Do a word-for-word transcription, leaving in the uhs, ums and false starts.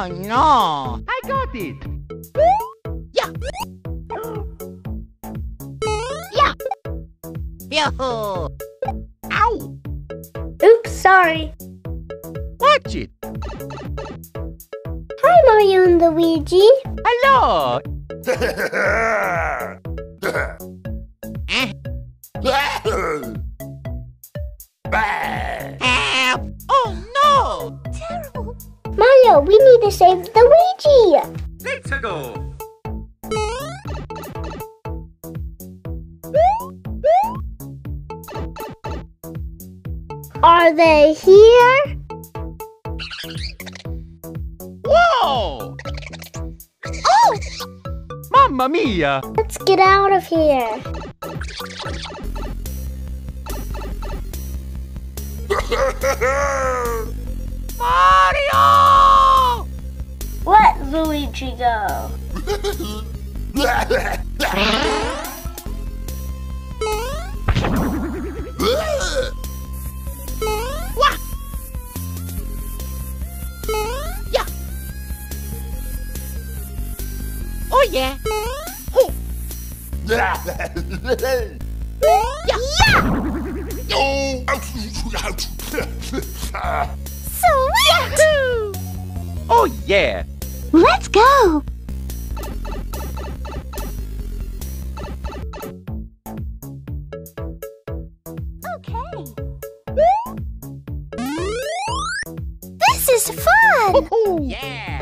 Oh no! I got it! Yeah! Yeah! Yo! Ow! Oops, sorry. Watch it! Hi, Mario and Luigi. Hello! Help! Oh no! Terrible. Mario, we need to save Luigi. Let's go! Are they here? Whoa! Oh! Mamma mia! Let's get out of here. Mario! Let Luigi go. Yeah! Oh yeah! Oh. Yeah! Sweet! Oh yeah! Let's go. Okay. This is fun. Yeah!